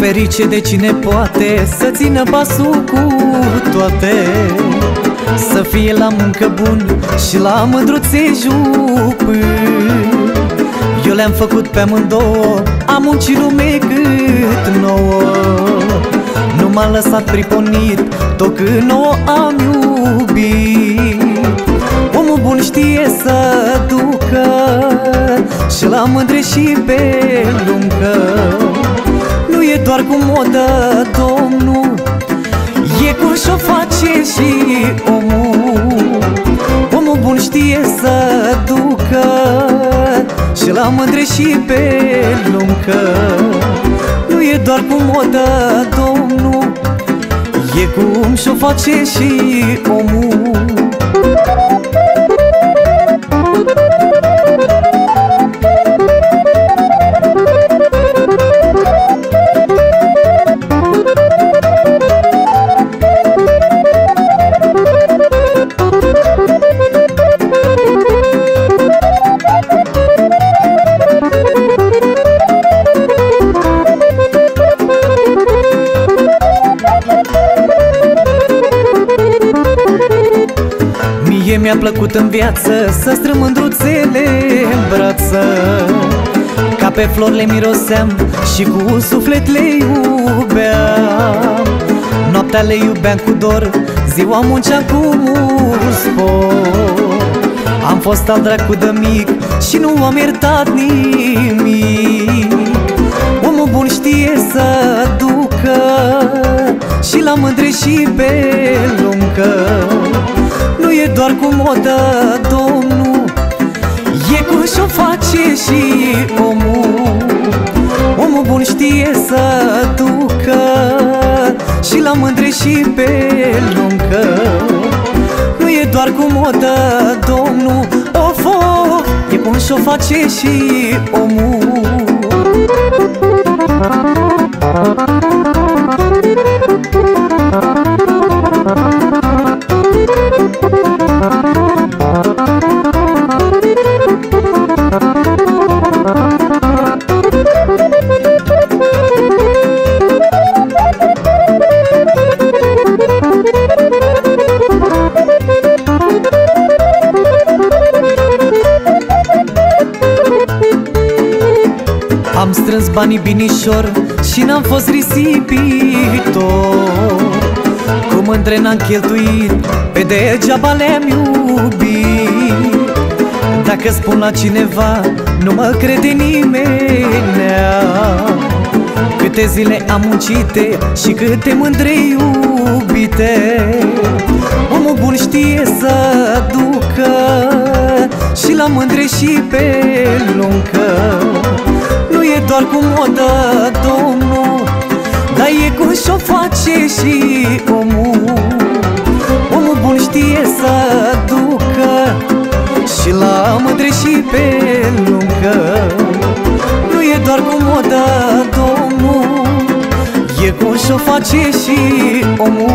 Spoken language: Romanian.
ferice de cine poate să țină pasul cu toate, să fie la muncă bun și la mândruțe jupân. Eu le-am făcut pe amândouă, am muncit lume cât nouă. Nu m-am lăsat priponit, tot când nouă am iubit. Omul bun știe să ducă și la mândre și pe lungă. Nu e doar cu modă, domnul, e cum și-o face și omul. Omul bun știe să ducă și la mândre și pe lungă. Nu e doar cu modă, domnul, e cum și-o face și omul. Mie mi-a plăcut în viață să strâng mândruțele în brață, ca pe flori le miroseam și cu suflet le iubeam. Noaptea le iubeam cu dor, ziua munceam cu mult spor. Am fost al dracu de mic și nu am iertat nimic. Omul bun știe să ducă și la mândre și pe lungă. Nu e doar cu modă, domnul, e cum și-o face și omul. Omul bun știe să ducă și la mândre și pe lungă. Nu e doar cu modă, domnul, of, of, e cum și-o face și omul. Am strâns banii binișor și n-am fost risipitor. Cu mândre n-am cheltuit, pe degeaba le-am iubit. Dacă spun la cineva, nu mă crede nimenea. Câte zile am muncite și câte mândre iubite. Omul bun știe să ducă și la mândre și pe lungă. Nu e doar cu modă, domnul, dar e cum și-o face și omul. Omul bun știe să ducă și la mândre și pe lungă. Nu e doar cu modă, domnul, e cum și-o face și omul.